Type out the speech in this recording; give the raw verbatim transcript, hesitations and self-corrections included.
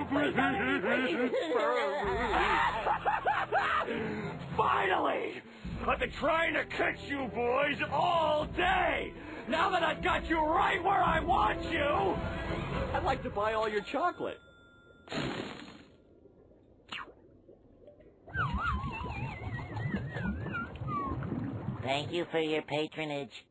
Finally! I've been trying to catch you boys all day! Now that I've got you right where I want you, I'd like to buy all your chocolate. Thank you for your patronage.